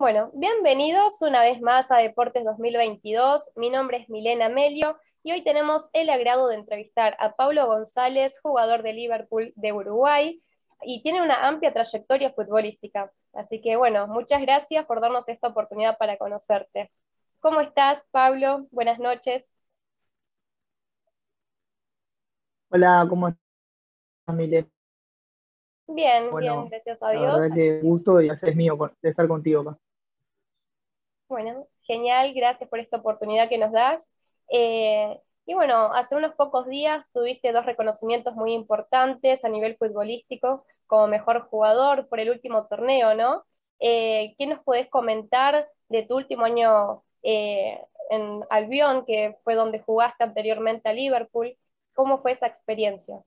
Bueno, bienvenidos una vez más a Deportes 2022. Mi nombre es Milena Melio y hoy tenemos el agrado de entrevistar a Paulo González, jugador de Liverpool de Uruguay, y tiene una amplia trayectoria futbolística. Así que bueno, muchas gracias por darnos esta oportunidad para conocerte. ¿Cómo estás, Pablo? Buenas noches. Hola, ¿cómo estás, Milena? Bien, bien, Bueno, gracias a la Dios. verdad que gusto y hacer es mío de estar contigo acá. Bueno, genial, gracias por esta oportunidad que nos das. Y bueno, hace unos pocos días tuviste dos reconocimientos muy importantes a nivel futbolístico como mejor jugador por el último torneo, ¿no? ¿Qué nos podés comentar de tu último año en Albion, que fue donde jugaste anteriormente a Liverpool? ¿Cómo fue esa experiencia?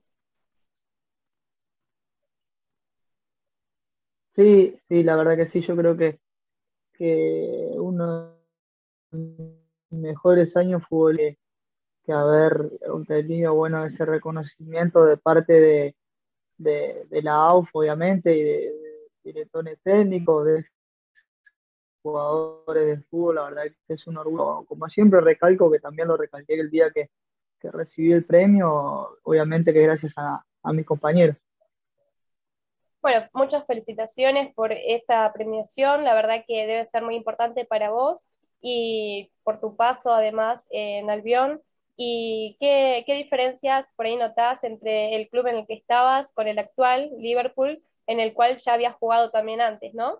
Sí, sí, la verdad que sí, yo creo que uno de los mejores años fue que haber obtenido, bueno, ese reconocimiento de parte de la AUF, obviamente, y de directores técnicos, de jugadores de fútbol, la verdad que es un orgullo. Como siempre recalco, que también lo recalqué el día que recibí el premio, obviamente que gracias a mis compañeros. Bueno, muchas felicitaciones por esta premiación. La verdad que debe ser muy importante para vos y por tu paso además en Albion. ¿Y qué diferencias por ahí notás entre el club en el que estabas con el actual, Liverpool, en el cual ya habías jugado también antes, ¿no?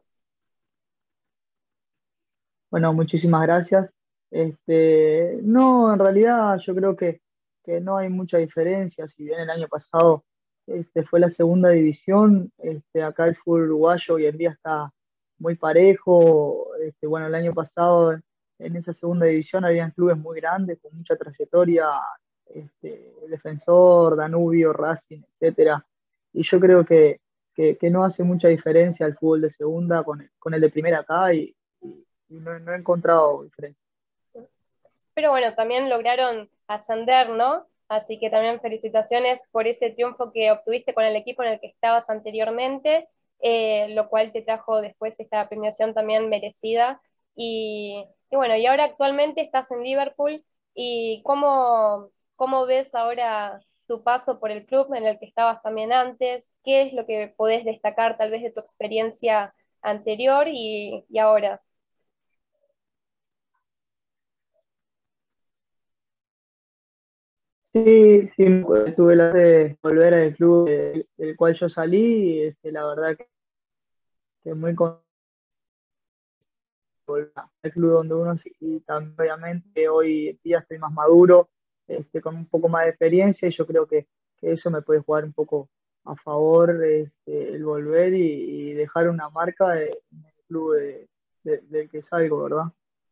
Bueno, muchísimas gracias. No, en realidad yo creo que no hay mucha diferencia. Si bien el año pasado fue la segunda división, acá el fútbol uruguayo hoy en día está muy parejo. Bueno, el año pasado en esa segunda división habían clubes muy grandes, con mucha trayectoria, Defensor, Danubio, Racing, etcétera. Y yo creo que no hace mucha diferencia el fútbol de segunda con el de primera acá y no he encontrado diferencia. Pero bueno, también lograron ascender, ¿no? Así que también felicitaciones por ese triunfo que obtuviste con el equipo en el que estabas anteriormente, lo cual te trajo después esta premiación también merecida. Y bueno, y ahora actualmente estás en Liverpool. ¿Y cómo ves ahora tu paso por el club en el que estabas también antes? ¿Qué es lo que podés destacar tal vez de tu experiencia anterior y ahora? Sí, sí, tuve la suerte de volver al club del cual yo salí, y la verdad que muy contento de volver al club donde uno sí, y también obviamente hoy en día estoy más maduro, con un poco más de experiencia, y yo creo que eso me puede jugar un poco a favor, el volver y dejar una marca en el club del que salgo, ¿verdad?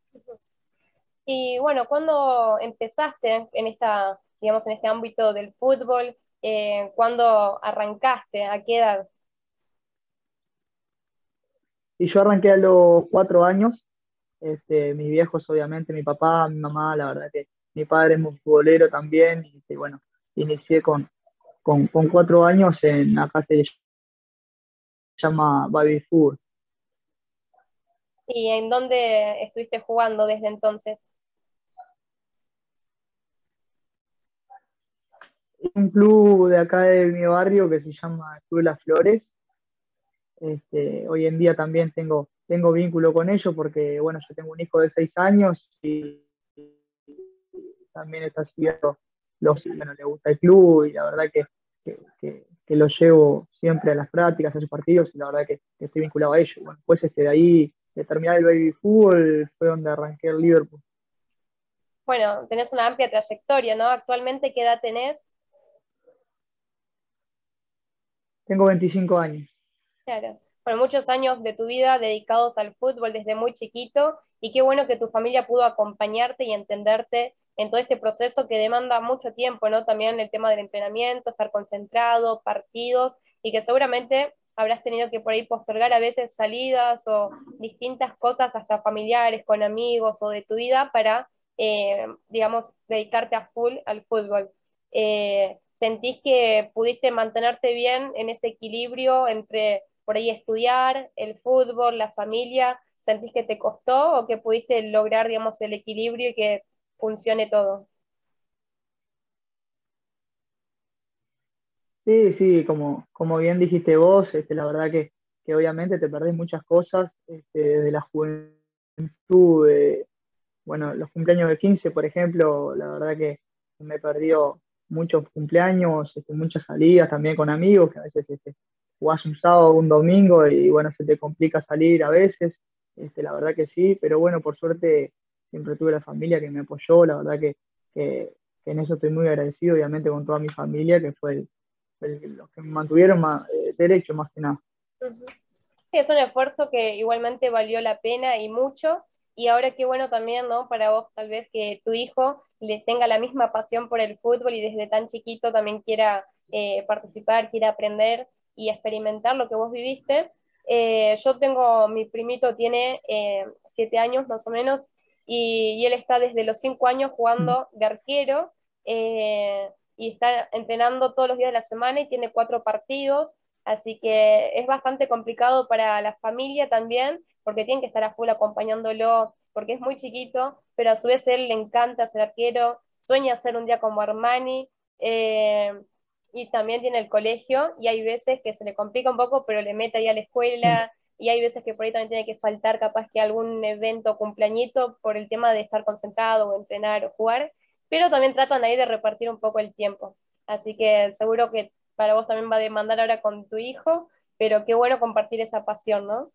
Y bueno, ¿cuándo empezaste en esta, digamos, en este ámbito del fútbol? ¿Cuándo arrancaste? ¿A qué edad? Y yo arranqué a los 4 años. Mis viejos, obviamente, mi papá, mi mamá, la verdad que mi padre es muy futbolero también. Y bueno, inicié con 4 años acá se llama Baby Fútbol. ¿Y en dónde estuviste jugando desde entonces? Un club de acá de mi barrio que se llama Club Las Flores. Hoy en día también tengo vínculo con ellos porque, bueno, yo tengo un hijo de 6 años y también está siguiendo bueno, le gusta el club, y la verdad que lo llevo siempre a las prácticas, a sus partidos, y la verdad que estoy vinculado a ellos. Bueno, después de ahí, de terminar el baby fútbol, fue donde arranqué el Liverpool. Bueno, tenés una amplia trayectoria, ¿no? Actualmente, ¿qué edad tenés? Tengo 25 años. Claro. Bueno, muchos años de tu vida dedicados al fútbol desde muy chiquito y qué bueno que tu familia pudo acompañarte y entenderte en todo este proceso que demanda mucho tiempo, ¿no? También el tema del entrenamiento, estar concentrado, partidos y que seguramente habrás tenido que por ahí postergar a veces salidas o distintas cosas hasta familiares, con amigos o de tu vida para, digamos, dedicarte a full al fútbol. ¿Sentís que pudiste mantenerte bien en ese equilibrio entre por ahí estudiar, el fútbol, la familia? sentís que te costó o que pudiste lograr, digamos, el equilibrio y que funcione todo? Sí, sí, como bien dijiste vos, la verdad que obviamente te perdés muchas cosas, desde la juventud, bueno, los cumpleaños de 15 por ejemplo, la verdad que me perdió muchos cumpleaños, muchas salidas también con amigos, que a veces jugás un sábado o un domingo y bueno, se te complica salir a veces, la verdad que sí, pero bueno, por suerte siempre tuve la familia que me apoyó, la verdad que en eso estoy muy agradecido, obviamente con toda mi familia, que fue los que me mantuvieron derecho más que nada. Ujú. Sí, es un esfuerzo que igualmente valió la pena y mucho. Y ahora qué bueno también, ¿no? Para vos, tal vez que tu hijo les tenga la misma pasión por el fútbol y desde tan chiquito también quiera participar, quiera aprender y experimentar lo que vos viviste. Yo tengo, mi primito tiene 7 años más o menos y él está desde los 5 años jugando de arquero y está entrenando todos los días de la semana y tiene 4 partidos. Así que es bastante complicado para la familia también, porque tienen que estar a full acompañándolo, porque es muy chiquito, pero a su vez él le encanta ser arquero, sueña ser un día como Armani, eh, y también tiene el colegio, y hay veces que se le complica un poco, pero le mete ahí a la escuela, y hay veces que por ahí también tiene que faltar capaz que algún evento o cumpleañito por el tema de estar concentrado o entrenar o jugar, pero también tratan ahí de repartir un poco el tiempo. Así que seguro que para vos también va a demandar ahora con tu hijo, pero qué bueno compartir esa pasión, ¿no?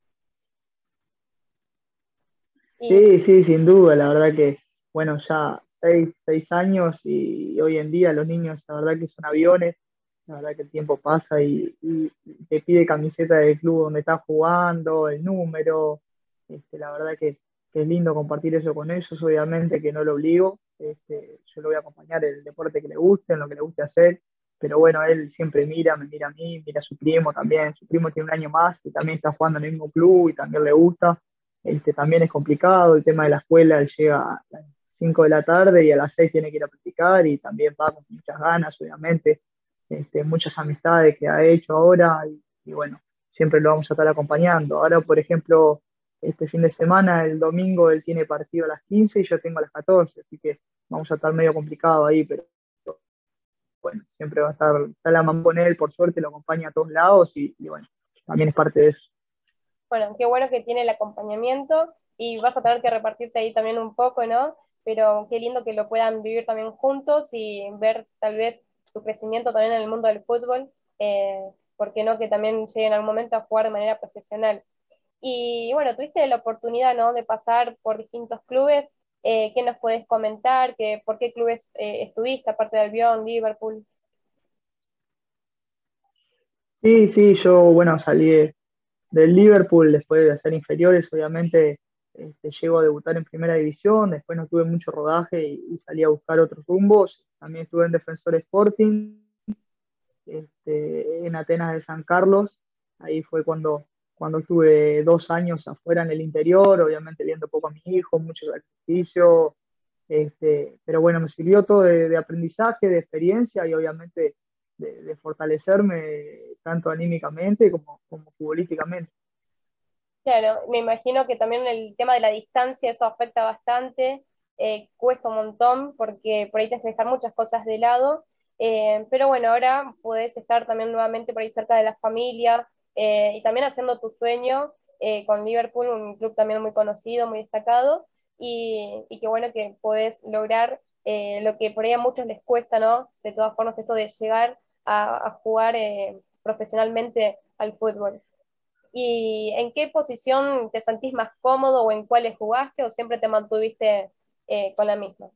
Y Sí, sí, sin duda, la verdad que, bueno, ya 6 años y hoy en día los niños, la verdad que son aviones, la verdad que el tiempo pasa y te pide camiseta del club donde estás jugando, el número, la verdad que es lindo compartir eso con ellos, obviamente que no lo obligo, yo lo voy a acompañar en el deporte que le guste, en lo que le guste hacer, pero bueno, él siempre mira, me mira a mí, mira a su primo también, su primo tiene un año más y también está jugando en el mismo club y también le gusta. También es complicado el tema de la escuela, él llega a las 5 de la tarde y a las 6 tiene que ir a practicar y también va con muchas ganas, obviamente, muchas amistades que ha hecho ahora y bueno, siempre lo vamos a estar acompañando. Ahora, por ejemplo, este fin de semana, el domingo, él tiene partido a las 15 y yo tengo a las 14, así que vamos a estar medio complicado ahí, pero bueno, siempre va a estar, está la mamá con él, por suerte, lo acompaña a todos lados y bueno, también es parte de eso. bueno, qué bueno que tiene el acompañamiento y vas a tener que repartirte ahí también un poco, ¿no? Pero qué lindo que lo puedan vivir también juntos y ver tal vez su crecimiento también en el mundo del fútbol, ¿por qué no? Que también lleguen en algún momento a jugar de manera profesional. Y bueno, tuviste la oportunidad, ¿no? De pasar por distintos clubes. ¿Qué nos puedes comentar? ¿Por qué clubes estuviste, aparte de Albion, Liverpool? Sí, sí, yo, bueno, del Liverpool después de hacer inferiores, obviamente llego a debutar en primera división, después no tuve mucho rodaje y salí a buscar otros rumbos, también estuve en Defensor Sporting, en Atenas de San Carlos, ahí fue cuando estuve 2 años afuera en el interior, obviamente viendo poco a mi hijo, mucho sacrificio, pero bueno, me sirvió todo de aprendizaje, de experiencia y obviamente de fortalecerme tanto anímicamente como futbolísticamente. Claro, me imagino que también el tema de la distancia, eso afecta bastante, cuesta un montón porque por ahí tienes que dejar muchas cosas de lado, pero bueno, ahora puedes estar también nuevamente por ahí cerca de la familia y también haciendo tu sueño con Liverpool, un club también muy conocido, muy destacado, y qué bueno que podés lograr lo que por ahí a muchos les cuesta, ¿no? De todas formas, esto de llegar a jugar profesionalmente al fútbol. ¿Y en qué posición te sentís más cómodo o en cuáles jugaste o siempre te mantuviste con la misma?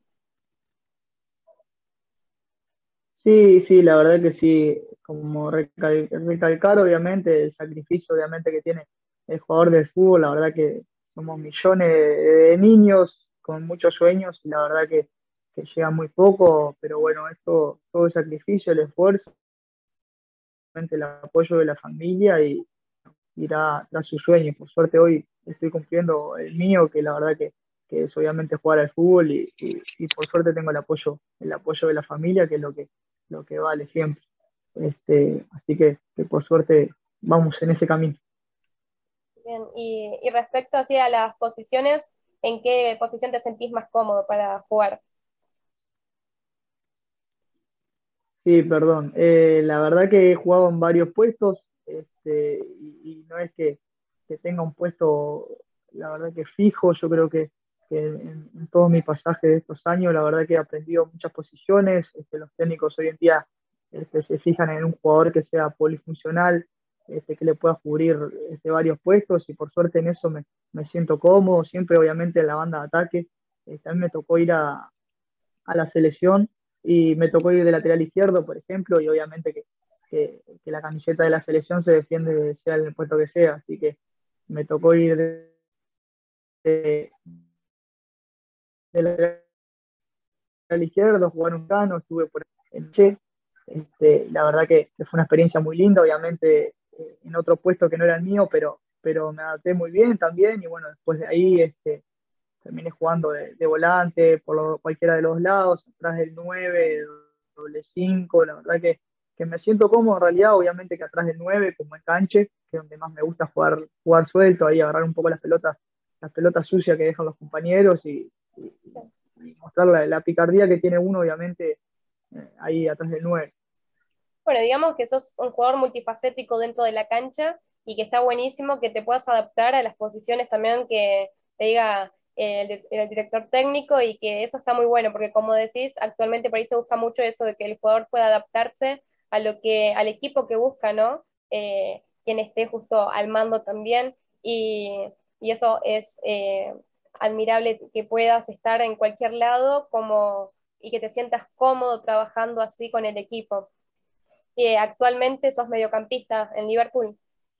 Sí, sí, la verdad que sí, como recalcar obviamente el sacrificio obviamente que tiene el jugador de fútbol, la verdad que somos millones de niños con muchos sueños y la verdad que llega muy poco, pero bueno, esto, todo el sacrificio, el esfuerzo, obviamente el apoyo de la familia y irá tras sus sueños. Por suerte hoy estoy cumpliendo el mío, que la verdad que es obviamente jugar al fútbol y por suerte tengo el apoyo de la familia, que es lo que vale siempre. Así que por suerte vamos en ese camino. Bien, y respecto así a las posiciones, ¿en qué posición te sentís más cómodo para jugar? Sí, perdón. La verdad que he jugado en varios puestos, y no es que tenga un puesto, la verdad que fijo. Yo creo que en todo mi pasaje de estos años, la verdad que he aprendido muchas posiciones. Los técnicos hoy en día se fijan en un jugador que sea polifuncional, que le pueda cubrir varios puestos, y por suerte en eso me siento cómodo. Siempre, obviamente, en la banda de ataque. A mí me tocó ir a la selección y me tocó ir de lateral izquierdo, por ejemplo, y obviamente que la camiseta de la selección se defiende sea en el puesto que sea, así que me tocó ir de lateral izquierdo, jugar un cano, estuve por en Che. La verdad que fue una experiencia muy linda, obviamente en otro puesto que no era el mío, pero me adapté muy bien también, y bueno, después de ahí terminé jugando de volante por cualquiera de los lados, atrás del 9, doble 5. La verdad que me siento cómodo en realidad. Obviamente que atrás del 9, como enganche, que es donde más me gusta jugar suelto, ahí agarrar un poco las pelotas sucias que dejan los compañeros, y mostrar la picardía que tiene uno, obviamente, ahí atrás del 9. Bueno, digamos que sos un jugador multifacético dentro de la cancha y que está buenísimo que te puedas adaptar a las posiciones también que te diga el director técnico y que eso está muy bueno, porque como decís, actualmente por ahí se busca mucho eso de que el jugador pueda adaptarse a al equipo que busca, ¿no? Quien esté justo al mando también y eso es admirable que puedas estar en cualquier lado y que te sientas cómodo trabajando así con el equipo. Actualmente sos mediocampista en Liverpool.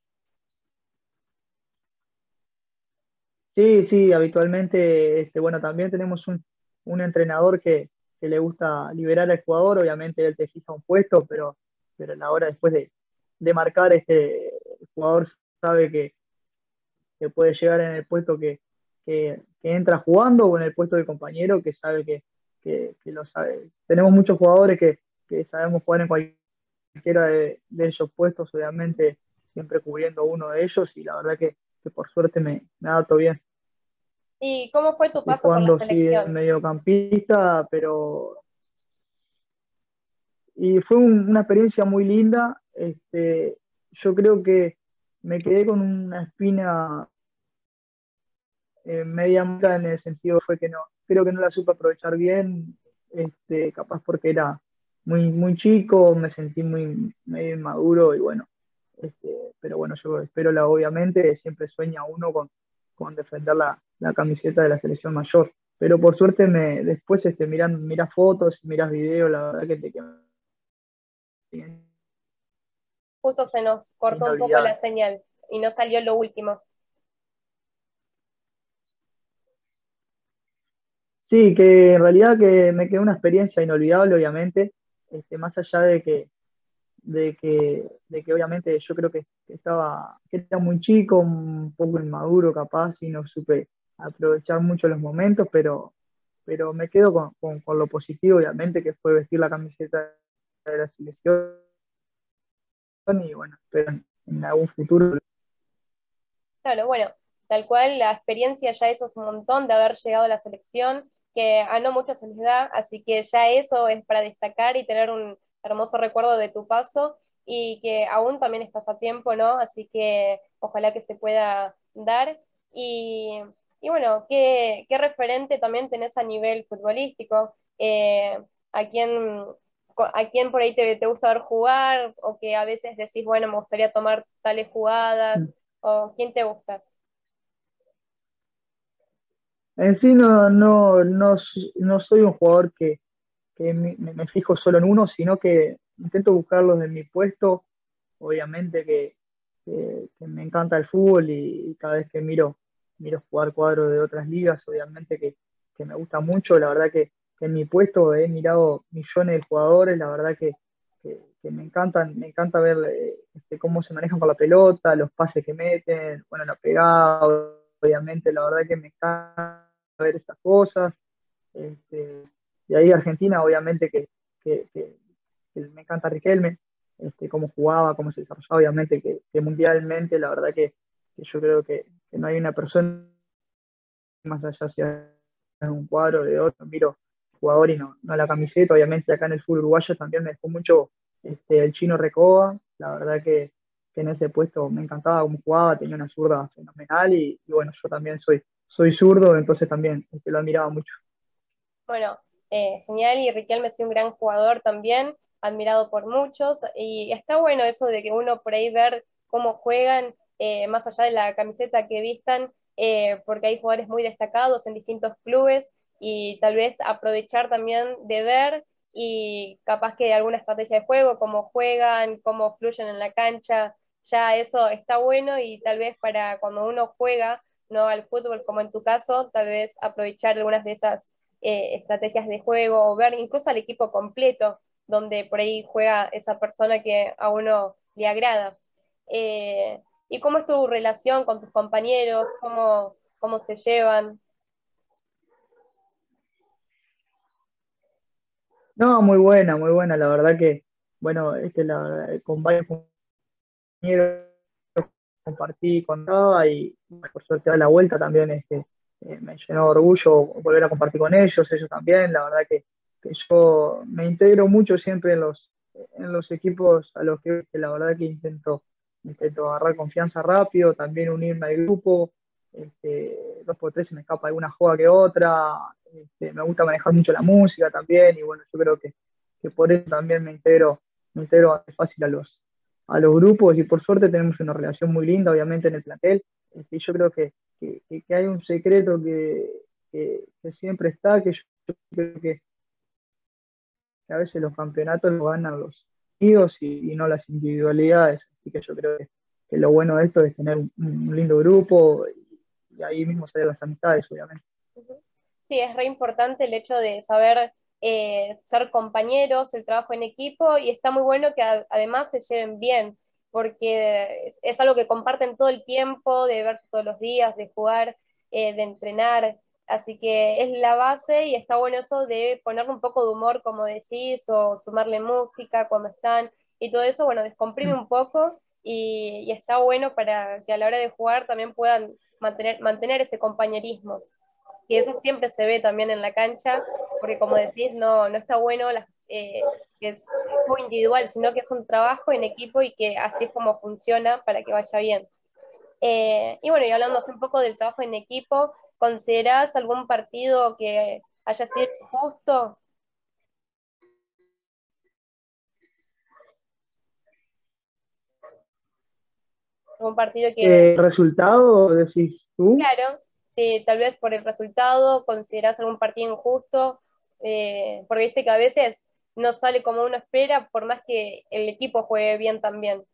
Sí, sí, habitualmente, bueno, también tenemos un entrenador que le gusta liberar al jugador. Obviamente él te fija un puesto, pero a la hora después de marcar, el jugador sabe que puede llegar en el puesto que entra jugando, o en el puesto del compañero que sabe que lo sabe. Tenemos muchos jugadores que sabemos jugar en cualquiera de esos puestos, obviamente siempre cubriendo uno de ellos, y la verdad que por suerte me adapto bien. ¿Y cómo fue tu Estoy paso por la jugando, sí, de selección? mediocampista, y fue una experiencia muy linda. Yo creo que me quedé con una espina media mala, en el sentido fue que no, creo que no la supe aprovechar bien. Capaz porque era muy chico, me sentí muy medio inmaduro, y bueno, pero bueno, yo espero, obviamente, siempre sueña uno con defender la camiseta de la selección mayor. Pero por suerte después, miras fotos, miras videos, la verdad que te quedan Justo se nos cortó un poco la inolvidables. señal y no salió lo último. Sí, que en realidad que me quedó una experiencia inolvidable, obviamente. Más allá de que obviamente yo creo que era muy chico, un poco inmaduro capaz, y no supe aprovechar mucho los momentos, pero me quedo con lo positivo, obviamente, que fue vestir la camiseta de la selección, y bueno, espero en algún futuro. Claro, bueno, tal cual la experiencia ya eso es un montón de haber llegado a la selección, que a no muchos se les da, así que ya eso es para destacar y tener un hermoso recuerdo de tu paso y que aún también estás a tiempo, ¿no? Así que ojalá que se pueda dar. Y, y bueno, ¿qué referente también tenés a nivel futbolístico? ¿A quién, a quién por ahí te gusta ver jugar o que a veces decís, bueno, me gustaría tomar tales jugadas? ¿O quién te gusta? En sí no soy un jugador que me fijo solo en uno, sino que intento buscarlos en mi puesto. Obviamente que me encanta el fútbol, y cada vez que miro jugar cuadros de otras ligas, obviamente que me gusta mucho. La verdad que en mi puesto he mirado millones de jugadores. La verdad que me encanta ver cómo se manejan con la pelota, los pases que meten, bueno, la pegada, obviamente. La verdad que me encanta ver estas cosas. Este, de ahí Argentina, obviamente que me encanta Riquelme, cómo jugaba, cómo se desarrollaba. Obviamente que mundialmente, la verdad que yo creo que no hay una persona más allá si es un cuadro o de otro, miro jugador y no la camiseta. Obviamente acá en el fútbol uruguayo también me dejó mucho el Chino Recoba, la verdad que en ese puesto me encantaba cómo jugaba, tenía una zurda fenomenal y bueno, yo también soy zurdo, entonces también lo admiraba mucho. Bueno, genial, y Riquelme es un gran jugador también, admirado por muchos, y está bueno eso de que uno por ahí ver cómo juegan, más allá de la camiseta que vistan, porque hay jugadores muy destacados en distintos clubes, y tal vez aprovechar también de ver y capaz que alguna estrategia de juego, cómo juegan, cómo fluyen en la cancha, ya eso está bueno, y tal vez para cuando uno juega, no al fútbol como en tu caso, tal vez aprovechar algunas de esas estrategias de juego, o ver incluso al equipo completo, donde por ahí juega esa persona que a uno le agrada. Eh, ¿Y cómo es tu relación con tus compañeros? ¿Cómo se llevan? No, muy buena, la verdad que, bueno, con varios compañeros compartí con toda y bueno, por suerte da la vuelta también me llenó de orgullo volver a compartir con ellos también, la verdad que yo me integro mucho siempre en los equipos a los que la verdad que intento agarrar confianza rápido, también unirme al grupo, dos por tres se me escapa alguna joda que otra, me gusta manejar mucho la música también y bueno, yo creo que por eso también me integro bastante fácil a los grupos y por suerte tenemos una relación muy linda, obviamente, en el plantel. Y yo creo que hay un secreto que siempre está, que yo creo que a veces los campeonatos los ganan los unidos y no las individualidades. Así que yo creo que lo bueno de esto es tener un lindo grupo y ahí mismo salen las amistades, obviamente. Sí, es re importante el hecho de saber ser compañeros, el trabajo en equipo, y está muy bueno que además se lleven bien, porque es algo que comparten todo el tiempo, de verse todos los días, de jugar, de entrenar, así que es la base, y está bueno eso de ponerle un poco de humor, como decís, o sumarle música cuando están, y todo eso, bueno, descomprime un poco, y está bueno para que a la hora de jugar también puedan mantener ese compañerismo, y eso siempre se ve también en la cancha, porque como decís, no está bueno que es muy individual, sino que es un trabajo en equipo, y que así es como funciona para que vaya bien. Y bueno, y hablando así un poco del trabajo en equipo, ¿considerás algún partido que haya sido justo? ¿Algún partido que, ¿Resultado decís tú? claro, si tal vez por el resultado considerás algún partido injusto? Porque viste que a veces no sale como uno espera, por más que el equipo juegue bien también.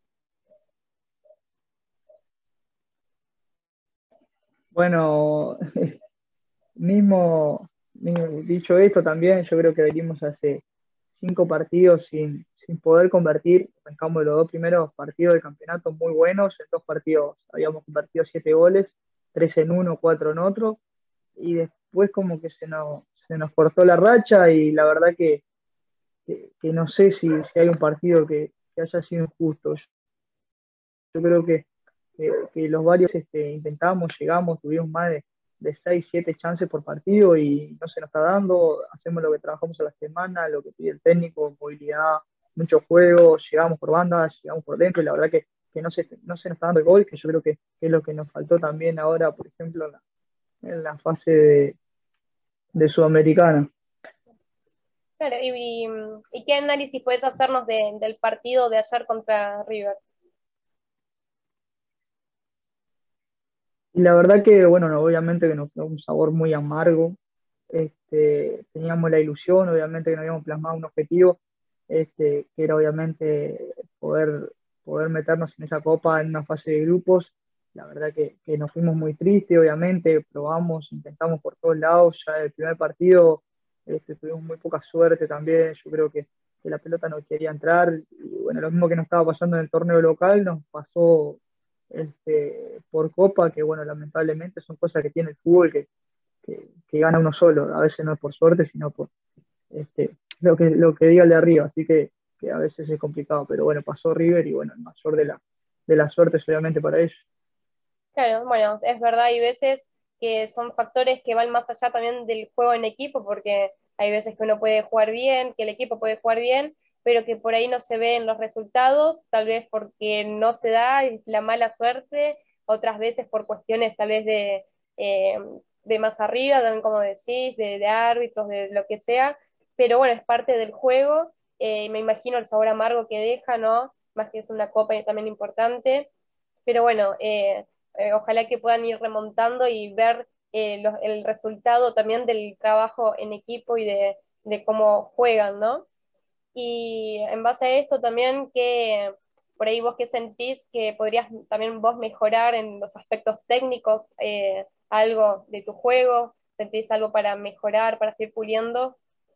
Bueno, mismo dicho esto también, yo creo que venimos hace 5 partidos sin poder convertir. Arrancamos los 2 primeros partidos del campeonato muy buenos. En 2 partidos habíamos convertido 7 goles, 3 en uno, 4 en otro. Y después como que se nos cortó la racha y la verdad que no sé si hay un partido que haya sido injusto. Yo creo que los varios intentamos, llegamos, tuvimos más de 6 7 chances por partido y no se nos está dando. Hacemos lo que trabajamos a la semana, lo que pide el técnico, movilidad, mucho juego, llegamos por bandas, llegamos por dentro y la verdad que no se nos está dando el gol, que yo creo que es lo que nos faltó también ahora, por ejemplo, en la fase de Sudamericana. Claro, ¿y qué análisis puedes hacernos del partido de ayer contra River? Y la verdad que, bueno, obviamente que nos quedó un sabor muy amargo. Teníamos la ilusión, obviamente que nos habíamos plasmado un objetivo, que era obviamente poder meternos en esa copa en una fase de grupos. La verdad que nos fuimos muy tristes, obviamente, probamos, intentamos por todos lados. Ya el primer partido tuvimos muy poca suerte también. Yo creo que la pelota no quería entrar. Y bueno, lo mismo que nos estaba pasando en el torneo local, nos pasó por copa, que bueno, lamentablemente son cosas que tiene el fútbol que gana uno solo, a veces no es por suerte, sino por lo que diga el de arriba, así que a veces es complicado, pero bueno, pasó River y bueno, el mayor de la suerte es obviamente para ellos. Claro, bueno, es verdad, hay veces que son factores que van más allá también del juego en equipo, porque hay veces que uno puede jugar bien, que el equipo puede jugar bien, pero que por ahí no se ven los resultados, tal vez porque no se da, es la mala suerte, otras veces por cuestiones tal vez eh, de más arriba, también como decís, de árbitros, de lo que sea, pero bueno, es parte del juego, me imagino el sabor amargo que deja, ¿no? Más que es una copa también importante, pero bueno, ojalá que puedan ir remontando y ver el resultado también del trabajo en equipo y de cómo juegan, ¿no? Y en base a esto también, que por ahí vos qué sentís que podrías también vos mejorar en los aspectos técnicos, algo de tu juego, sentís algo para mejorar, para seguir puliendo.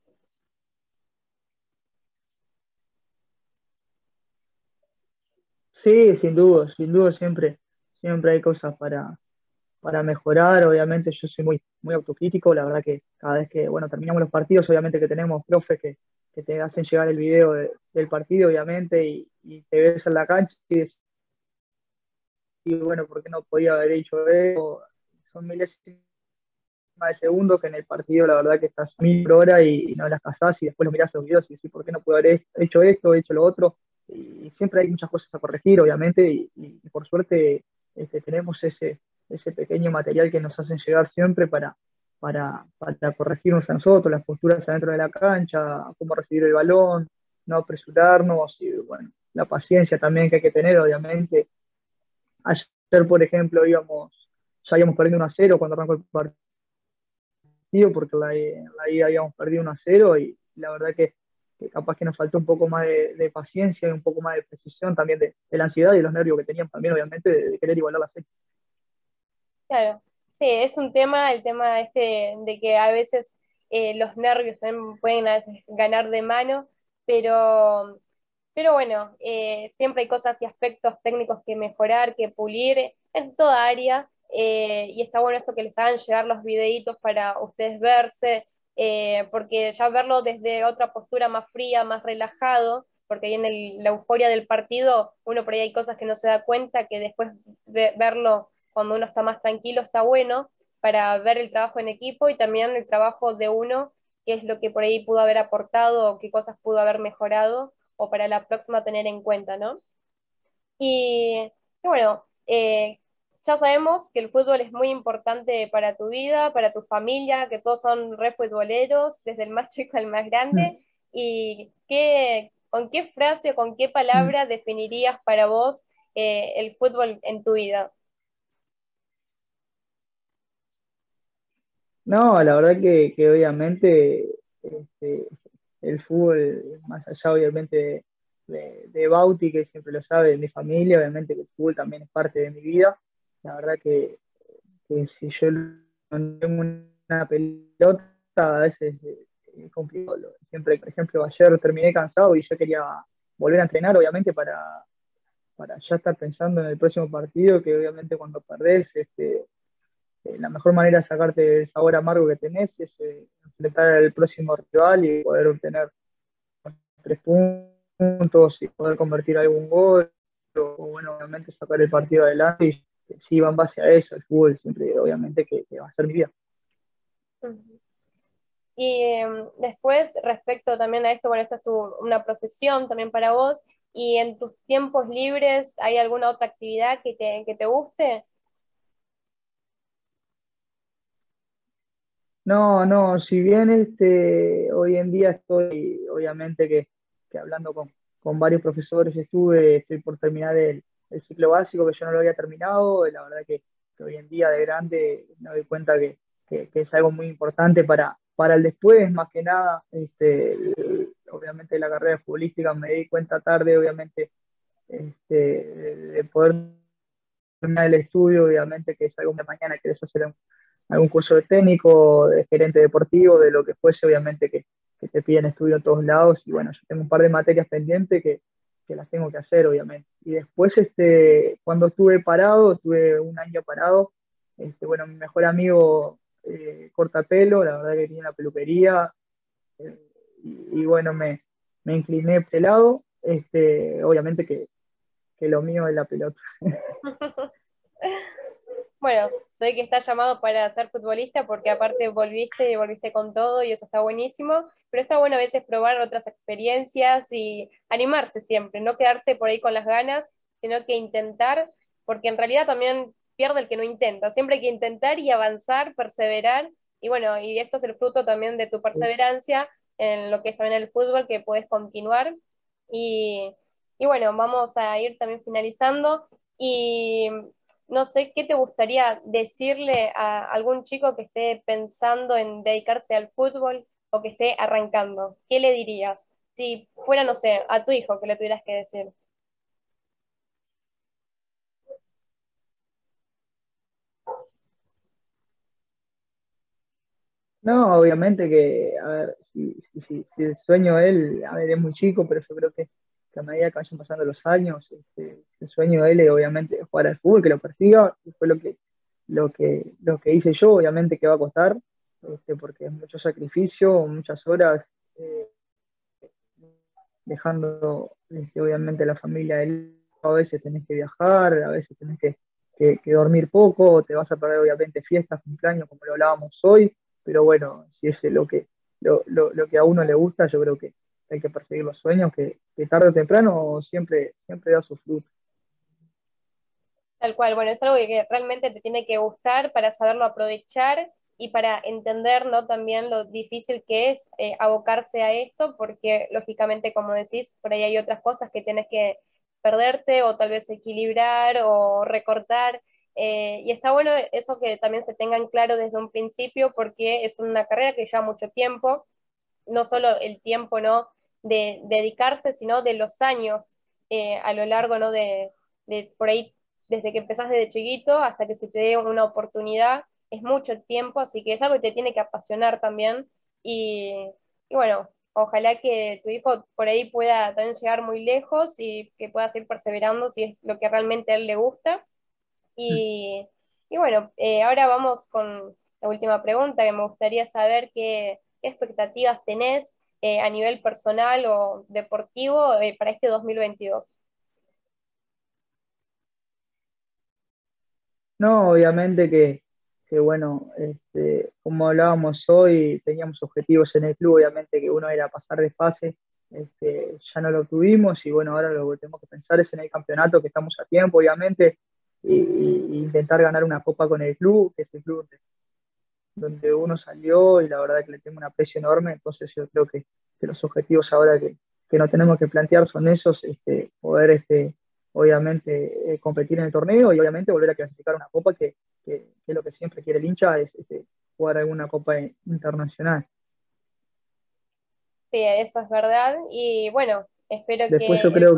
Sí, sin duda siempre hay cosas para mejorar. Obviamente yo soy muy autocrítico, la verdad que cada vez que, bueno, terminamos los partidos, obviamente que tenemos profes que te hacen llegar el video del partido, obviamente, y te ves en la cancha y decís, bueno, ¿por qué no podía haber hecho eso? Son milésimas de segundo que en el partido la verdad que estás 1000 por hora y no las cazás y después lo mirás los videos y decís, ¿por qué no puedo haber hecho esto, hecho lo otro? Y siempre hay muchas cosas a corregir, obviamente, y por suerte tenemos ese pequeño material que nos hacen llegar siempre para corregirnos a nosotros, las posturas adentro de la cancha, cómo recibir el balón, no apresurarnos y bueno, la paciencia también que hay que tener, obviamente. Ayer, por ejemplo, ya íbamos perdiendo 1-0 cuando arrancó el partido porque la ida habíamos perdido 1-0 y la verdad que capaz que nos faltó un poco más de paciencia y un poco más de precisión también de la ansiedad y los nervios que tenían también, obviamente, de querer igualar la serie. Claro, sí, es un tema, el tema este de que a veces los nervios también pueden a veces ganar de mano, pero, pero bueno, siempre hay cosas y aspectos técnicos que mejorar, que pulir en toda área, y está bueno esto que les hagan llegar los videitos para ustedes verse, porque ya verlo desde otra postura más fría, más relajado, porque ahí en la euforia del partido uno por ahí hay cosas que no se da cuenta, que después verlo cuando uno está más tranquilo está bueno para ver el trabajo en equipo y también el trabajo de uno, qué es lo que por ahí pudo haber aportado o qué cosas pudo haber mejorado o para la próxima tener en cuenta, ¿no? Y bueno, ya sabemos que el fútbol es muy importante para tu vida, para tu familia, que todos son re futboleros, desde el más chico al más Mm, grande. ¿Y con qué frase o con qué mm. palabra definirías para vos el fútbol en tu vida? No, la verdad que obviamente este, el fútbol, más allá obviamente de Bauti, que siempre lo sabe, de mi familia, obviamente que el fútbol también es parte de mi vida. La verdad que si yo no tengo una pelota, a veces es complicado. Siempre, por ejemplo, ayer terminé cansado y yo quería volver a entrenar, obviamente, para ya estar pensando en el próximo partido, que obviamente cuando perdés, la mejor manera de sacarte el sabor amargo que tenés es enfrentar al próximo rival y poder obtener 3 puntos y poder convertir algún gol, o bueno, obviamente sacar el partido adelante y si va en base a eso, el fútbol siempre, obviamente, que va a ser mi vida. Ujú. Y después, respecto también a esto, bueno, esta es una profesión también para vos, y en tus tiempos libres, ¿hay alguna otra actividad que te guste? No, no, si bien hoy en día estoy, obviamente que hablando con varios profesores estoy por terminar el ciclo básico, que yo no lo había terminado, y la verdad que hoy en día de grande me doy cuenta que es algo muy importante para el después, más que nada, obviamente la carrera futbolística me di cuenta tarde, obviamente, de poder terminar el estudio, obviamente que es algo que mañana querés hacer algún curso de técnico, de gerente deportivo, de lo que fuese, obviamente que te piden estudio en todos lados. Y bueno, yo tengo un par de materias pendientes que las tengo que hacer, obviamente. Y después, cuando estuve parado, estuve un año parado, bueno, mi mejor amigo corta pelo, la verdad que tiene una peluquería, eh, y bueno, me incliné por ese lado, obviamente que lo mío es la pelota. Bueno, sé que estás llamado para ser futbolista porque aparte volviste y volviste con todo y eso está buenísimo, pero está bueno a veces probar otras experiencias y animarse siempre, no quedarse por ahí con las ganas, sino que intentar, porque en realidad también pierde el que no intenta, siempre hay que intentar y avanzar, perseverar, y bueno, y esto es el fruto también de tu perseverancia en lo que es también el fútbol, que puedes continuar, y, y bueno, vamos a ir también finalizando. Y no sé, ¿qué te gustaría decirle a algún chico que esté pensando en dedicarse al fútbol o que esté arrancando? ¿Qué le dirías? Si fuera, no sé, a tu hijo que le tuvieras que decir. No, obviamente que, a ver, si el sueño de él, a ver, es muy chico, pero yo creo que a medida que vayan pasando los años, el sueño de él es obviamente jugar al fútbol, que lo persiga, y fue lo que hice yo, obviamente que va a costar, porque es mucho sacrificio, muchas horas, eh, dejando, obviamente la familia de él, a veces tenés que viajar, a veces tenés que dormir poco, te vas a perder obviamente fiestas, cumpleaños, como lo hablábamos hoy, pero bueno, si es lo que a uno le gusta, yo creo que hay que perseguir los sueños, que tarde o temprano siempre da su fruto. Tal cual, bueno, es algo que realmente te tiene que gustar para saberlo aprovechar y para entender, ¿no? También lo difícil que es abocarse a esto, porque lógicamente, como decís, por ahí hay otras cosas que tienes que perderte o tal vez equilibrar o recortar. Y está bueno eso que también se tengan claro desde un principio, porque es una carrera que lleva mucho tiempo, no solo el tiempo, ¿no? De dedicarse, sino de los años a lo largo, ¿no? De por ahí, desde que empezás desde chiquito hasta que se te dé una oportunidad, es mucho tiempo, así que es algo que te tiene que apasionar también. Y bueno, ojalá que tu hijo por ahí pueda también llegar muy lejos y que pueda seguir perseverando si es lo que realmente a él le gusta. Y, y bueno, ahora vamos con la última pregunta, que me gustaría saber qué expectativas tenés a nivel personal o deportivo para este 2022. No, obviamente que bueno, como hablábamos hoy, teníamos objetivos en el club, obviamente que uno era pasar de fase, ya no lo tuvimos y bueno, ahora lo que tenemos que pensar es en el campeonato, que estamos a tiempo, obviamente, y intentar ganar una copa con el club, que es el club donde uno salió y la verdad que le tengo un aprecio enorme, entonces yo creo que los objetivos ahora que nos tenemos que plantear son esos, poder obviamente competir en el torneo y obviamente volver a clasificar una copa que es lo que siempre quiere el hincha, es jugar alguna copa internacional. Sí, eso es verdad. Y bueno, espero Después que el...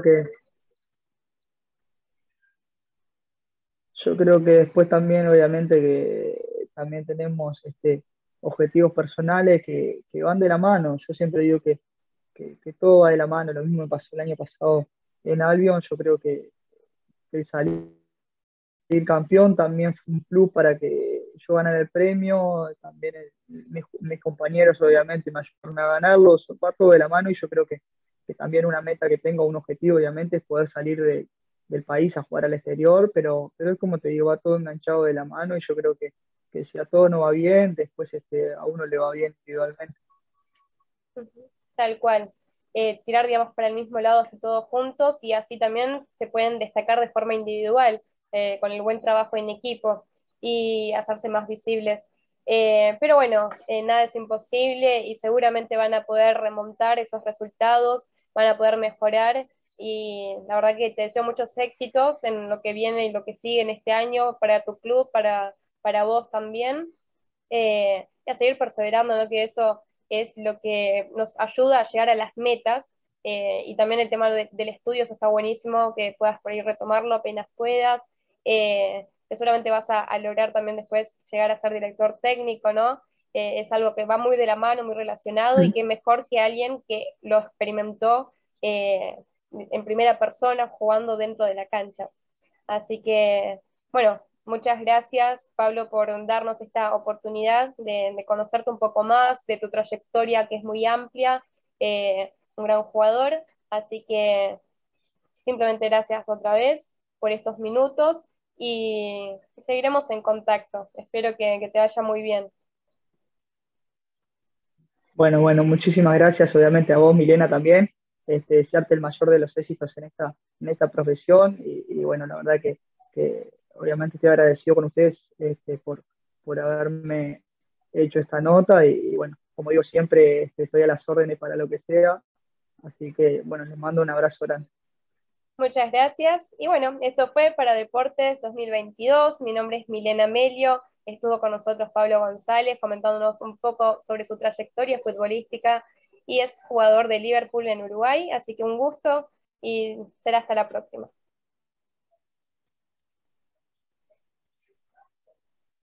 yo creo que después también obviamente que también tenemos objetivos personales que van de la mano. Yo siempre digo que todo va de la mano. Lo mismo me pasó el año pasado en Albion. Yo creo que salir campeón también fue un plus para que yo ganara el premio. También mis compañeros, obviamente, me ayudaron a ganarlo. Va todo de la mano y yo creo que también una meta que tengo, un objetivo, obviamente, es poder salir del país a jugar al exterior. Pero es como te digo, va todo enganchado de la mano y yo creo que si a todo no va bien, después a uno le va bien individualmente. Tal cual. Tirar, digamos, para el mismo lado así todos juntos y así también se pueden destacar de forma individual, con el buen trabajo en equipo y hacerse más visibles. Pero bueno, nada es imposible y seguramente van a poder remontar esos resultados, van a poder mejorar y la verdad que te deseo muchos éxitos en lo que viene y lo que sigue en este año para tu club, para vos también. Y a seguir perseverando, ¿no? Que eso es lo que nos ayuda a llegar a las metas. Y también el tema del estudio, eso está buenísimo, que puedas por ahí retomarlo apenas puedas. Que seguramente vas a lograr también después llegar a ser director técnico, ¿no? Es algo que va muy de la mano, muy relacionado, y que mejor que alguien que lo experimentó en primera persona jugando dentro de la cancha. Así que, bueno, muchas gracias, Pablo, por darnos esta oportunidad de conocerte un poco más, de tu trayectoria que es muy amplia, un gran jugador. Así que simplemente gracias otra vez por estos minutos y seguiremos en contacto. Espero que te vaya muy bien. Bueno, muchísimas gracias, obviamente a vos, Milena, también. Desearte el mayor de los éxitos en esta profesión. Y bueno, la verdad que obviamente estoy agradecido con ustedes por haberme hecho esta nota. Y bueno, como digo siempre, estoy a las órdenes para lo que sea. Así que bueno, les mando un abrazo grande. Muchas gracias. Y bueno, esto fue para Deportes 2022. Mi nombre es Milena Melio. Estuvo con nosotros Pablo González comentándonos un poco sobre su trayectoria futbolística y es jugador de Liverpool en Uruguay. Así que un gusto y será hasta la próxima.